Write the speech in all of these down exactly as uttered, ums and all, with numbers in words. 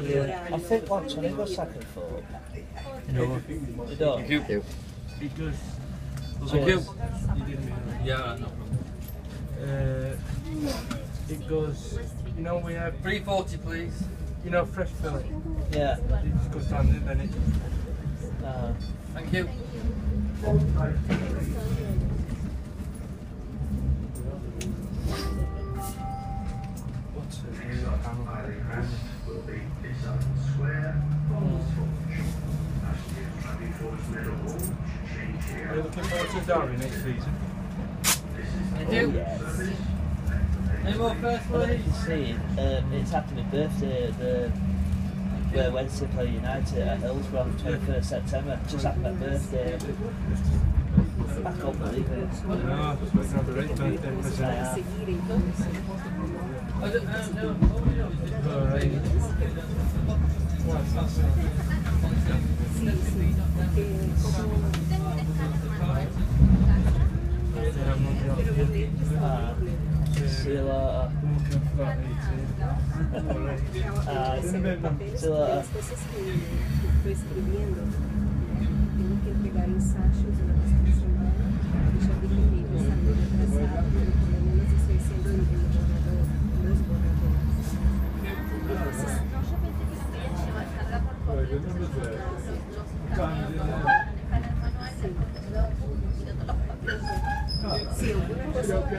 Yeah. I think once when he got second foot. No. You don't? Thank you. Because... Thank you. You didn't mean that. Yeah, no problem. Uh, it goes, you know, we have, three forty, please. you know, fresh fillet. Yeah. It just goes down there, then it. Uh, Thank you. What's it? Will be its own square. Are you looking forward to Derby next season? Thank you. yes. Any more first, Well, you please? can see, um, it's after my birthday, the where Wednesday play United at Hillsborough on the twenty-first September. Just after my birthday. I can't believe it. No, it's going to have a great birthday present. I am. I don't know. Alright. What's that sound? Uh, see you later. Uh, see you later. Si alguna cosa en,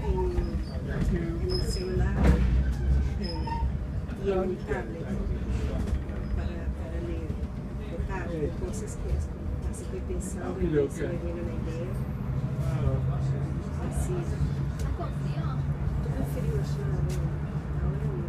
en el celular eh, y en mi tablet para, para leer, tocar cosas que es como así estoy pensando y se me viene una idea. Así. Tuve frío allí ahora, ahora no.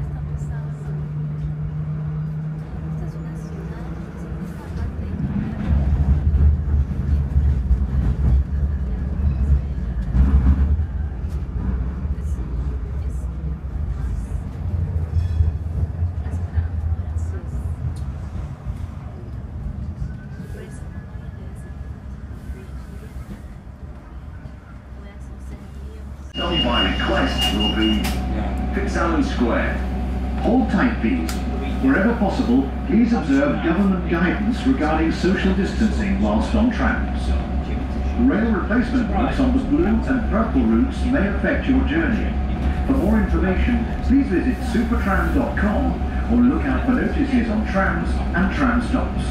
By request will be Fitzallen Square. Hold tight please. Wherever possible, please observe government guidance regarding social distancing whilst on trams. Rail replacement routes on the blue and purple routes may affect your journey. For more information, please visit supertram dot com or look out for notices on trams and tram stops.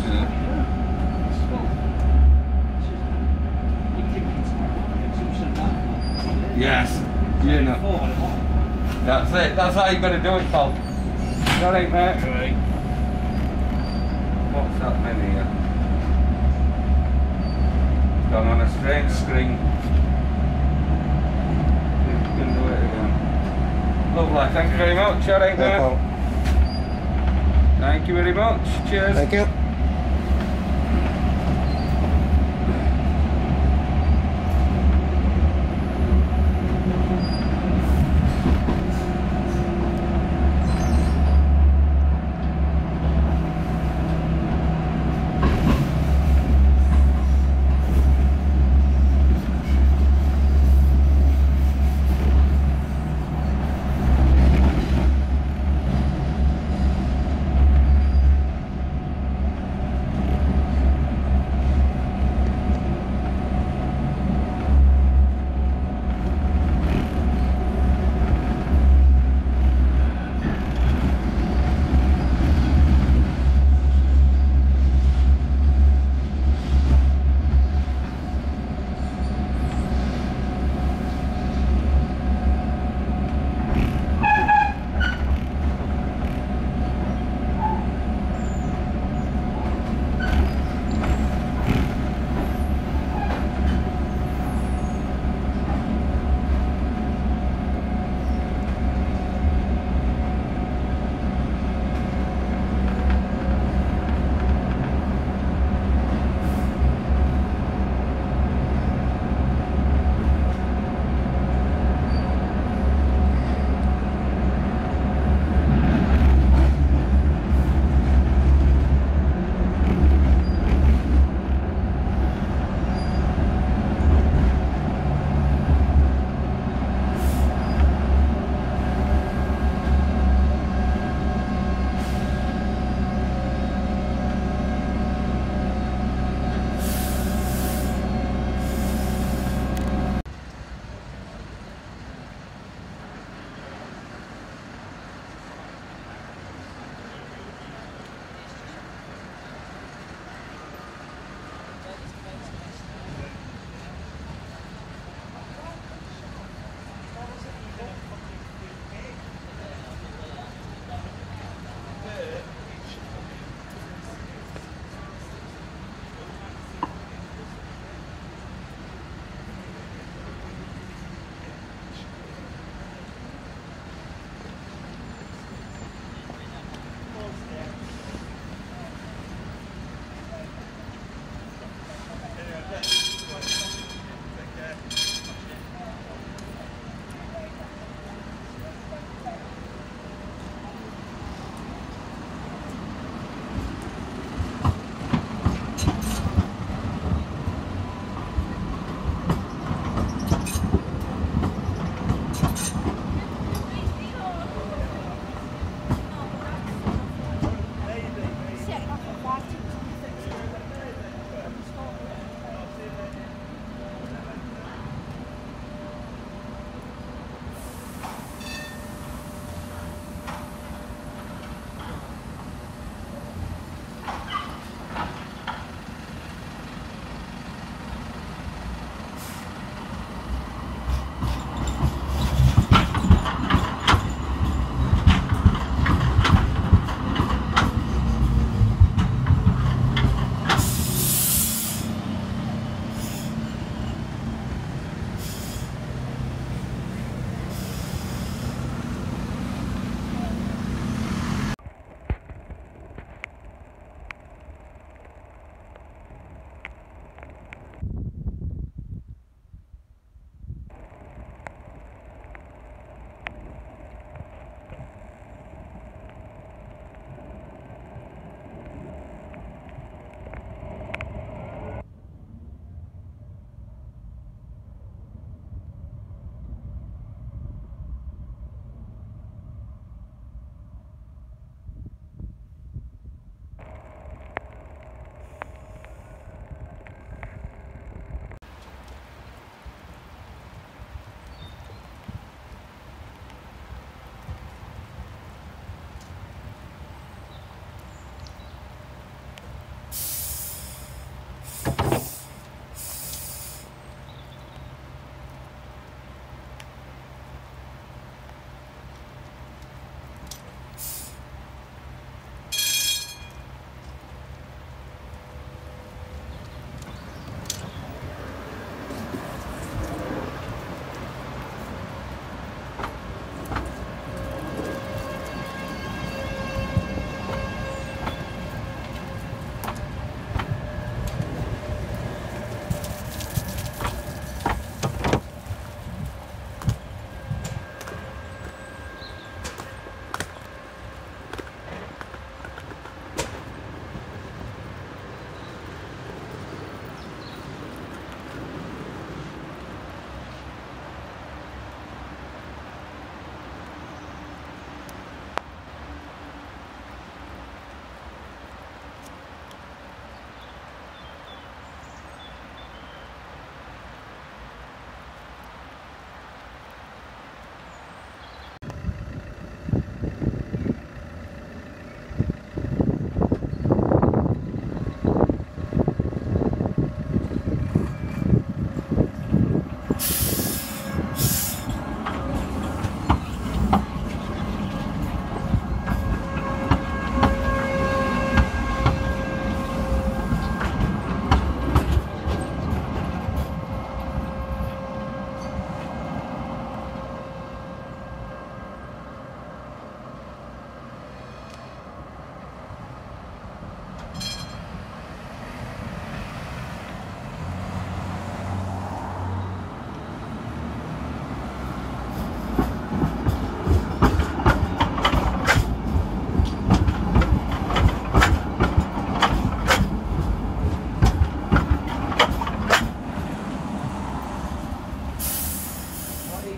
Yes, you know. That's it. That's how you got to do it, pal. That ain't mate. Right. What's happening here? Gone on a strange screen. You can do it again. Lovely. Thank you very much. That ain't mate. Thank you very much. Cheers. Thank you.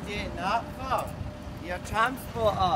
doing that for? You're a transporter.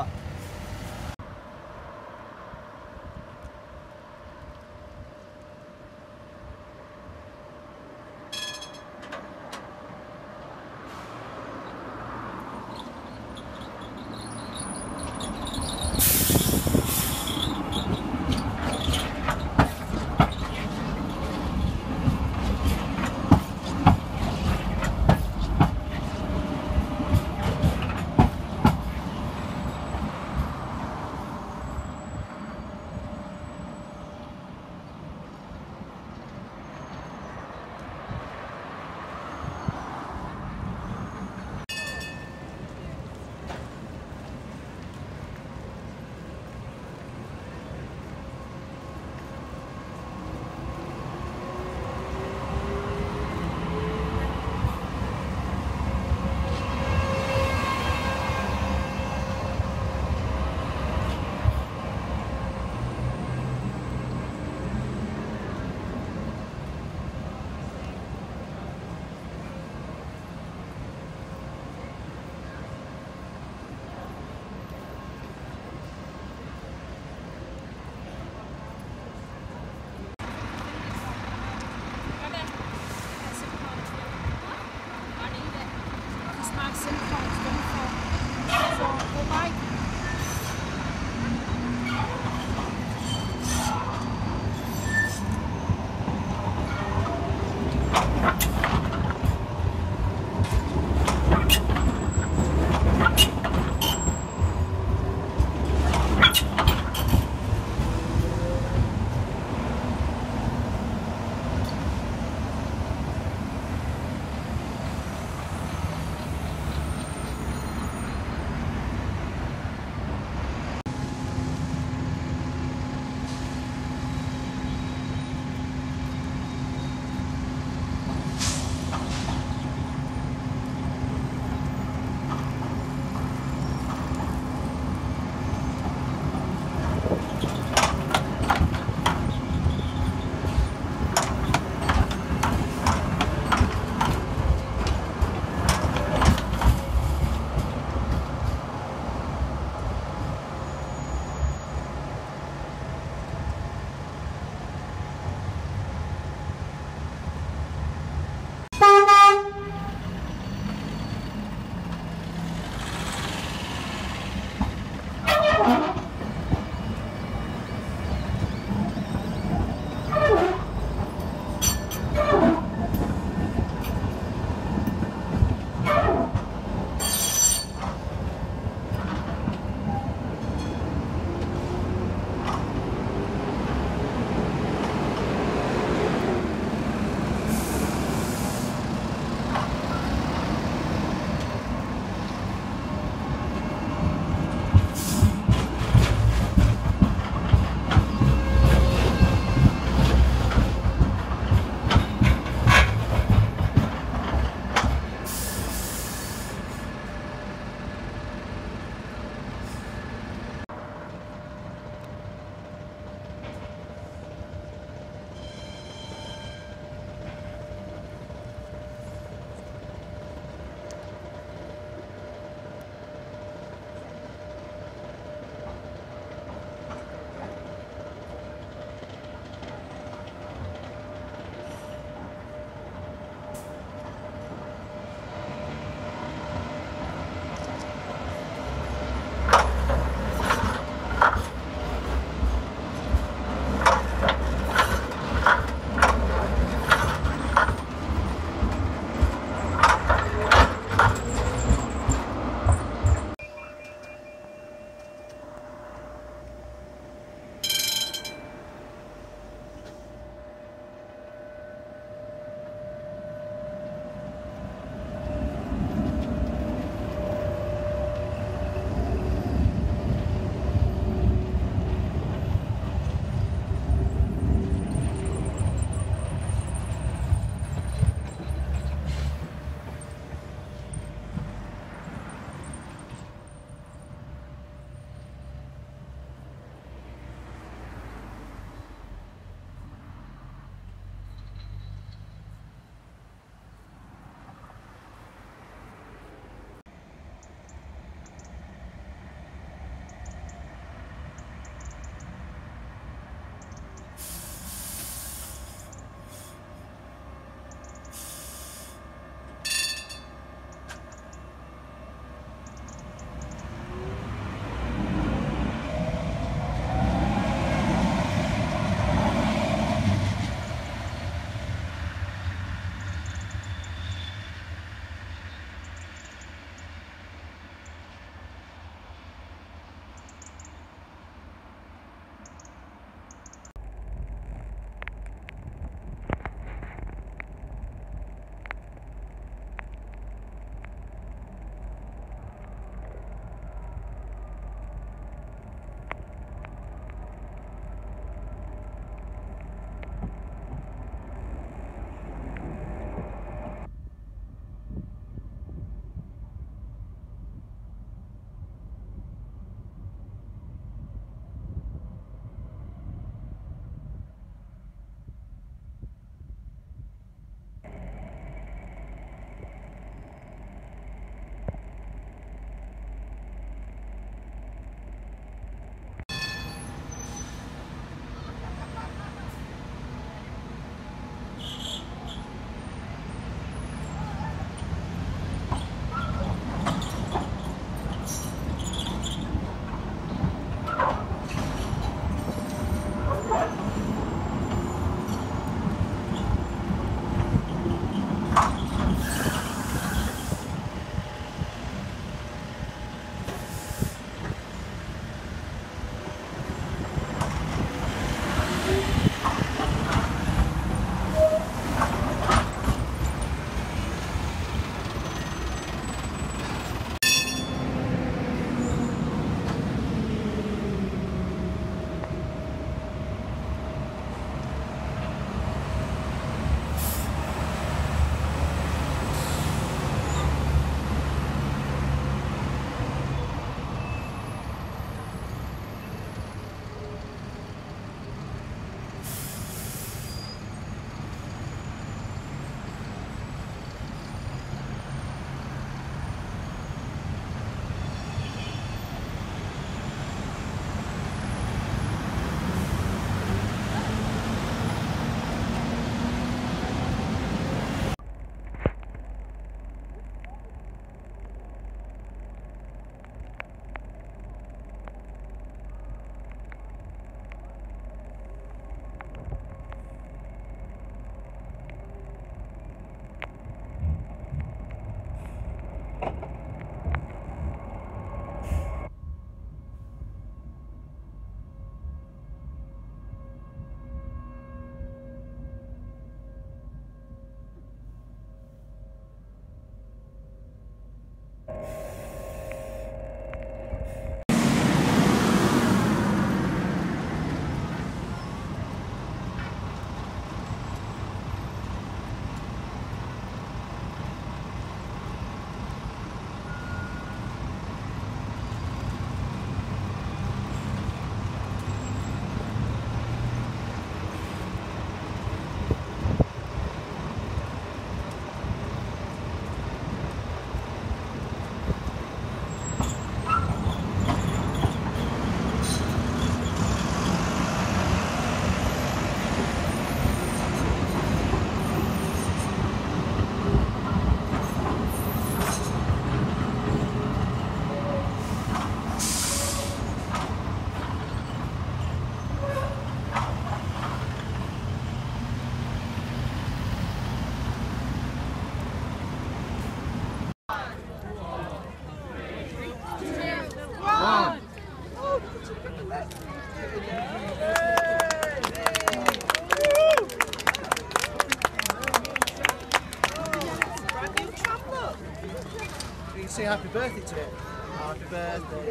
happy birthday to it. Happy birthday.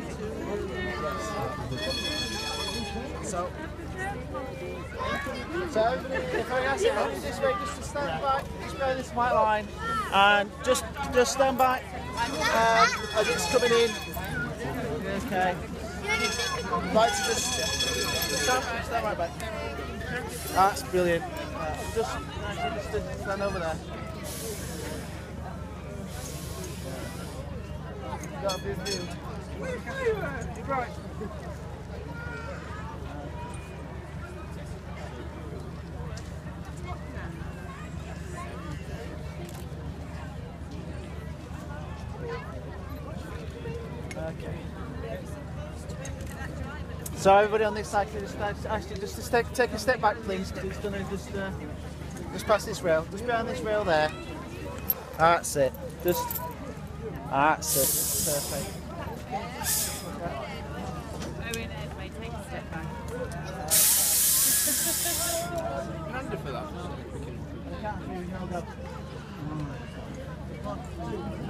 Yes. So, so everybody, if I ask everybody this way, just to stand back, just bear this white line, and just just stand back um, as it's coming in. Okay. I'd like to just stand, stand right back. That's brilliant. Uh, just actually just stand over there. Got a big view. Right. Okay. So everybody on this side, just actually just to take, take a step back, please. Just, gonna just, uh, just past this rail. Just behind this rail there. That's it. Just. That's it. Perfect. Owen, anyway, take a step back. Handy for that.